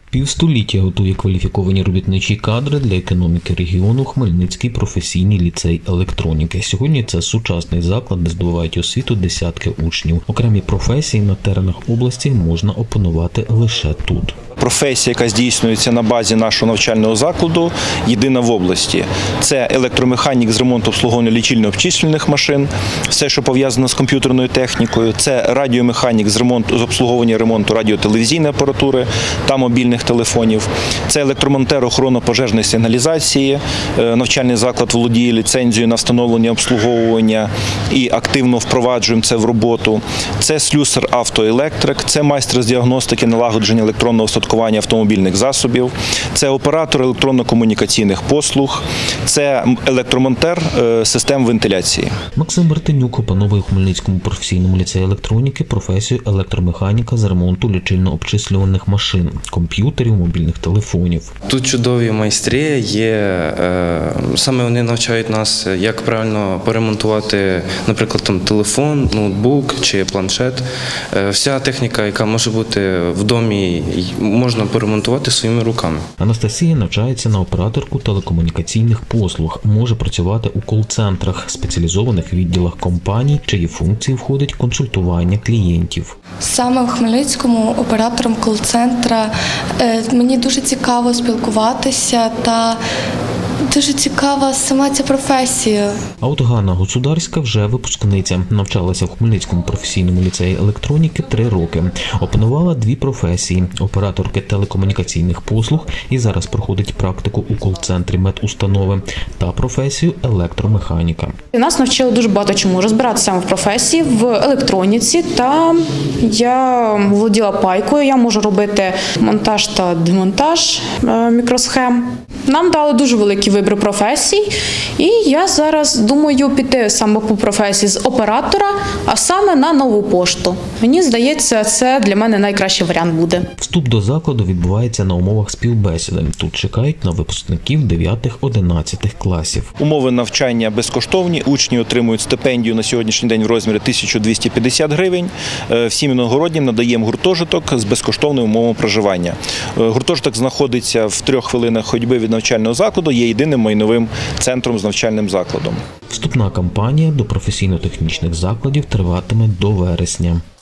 Півстоліття готує кваліфіковані робітничі кадри для економіки регіону Хмельницький професійний ліцей електроніки. Сьогодні це сучасний заклад, де здобувають освіту десятки учнів. Окремі професії на теренах області можна опанувати лише тут. Професія, яка здійснюється на базі нашого навчального закладу, єдина в області. Це електромеханік з ремонту обслуговування лічильно-обчислювальних машин, все, що пов'язано з комп'ютерною технікою. Це радіомеханік з обслуговування ремонту радіотелевізійної апаратури та мобільних телефонів. Це електромонтер охоронно-пожежної сигналізації. Навчальний заклад володіє ліцензією на встановлення обслуговування і активно впроваджуємо це в роботу. Це слюсар-автоелектрик, це майстер з діагностики налагодження електронного устаткування автомобільних засобів, це оператор електронно-комунікаційних послуг, це електромонтер систем вентиляції. Максим Мартинюк опановує у Хмельницькому професійному ліцеї електроніки професію електромеханіка з ремонту лічильно-обчислювальних машин, комп'ютерів, мобільних телефонів. Тут чудові майстри є, саме вони навчають нас, як правильно поремонтувати, наприклад, телефон, ноутбук чи планшет. Вся техніка, яка може бути в домі, можна поремонтувати своїми руками. Анастасія навчається на операторку телекомунікаційних послуг, може працювати у кол-центрах, спеціалізованих відділах компаній, чиї функції входить консультування клієнтів. Саме в Хмельницькому оператором кол-центра мені дуже цікаво спілкуватися та дуже цікава сама ця професія. А от Ганна Гуцударська вже випускниця. Навчалася в Хмельницькому професійному ліцеї електроніки 3 роки. Опанувала 2 професії – операторки телекомунікаційних послуг і зараз проходить практику у кол-центрі медустанови та професію електромеханіка. Нас навчили дуже багато чому розбиратися саме в професії, в електроніці, та я володіла пайкою, я можу робити монтаж та демонтаж мікросхем. Нам дали дуже великий вибір професій, і я зараз думаю піти саме по професії з оператора, а саме на нову пошту. Мені здається, це для мене найкращий варіант буде. Вступ до закладу відбувається на умовах співбесіди. Тут чекають на випускників 9-11 класів. Умови навчання безкоштовні, учні отримують стипендію на сьогоднішній день в розмірі 1250 гривень. Всім іногороднім надаємо гуртожиток з безкоштовними умовами проживання. Гуртожиток знаходиться в 3 хвилинах ходьби від навчального закладу, є єдиним майновим центром з навчальним закладом. Вступна кампанія до професійно-технічних закладів триватиме до вересня.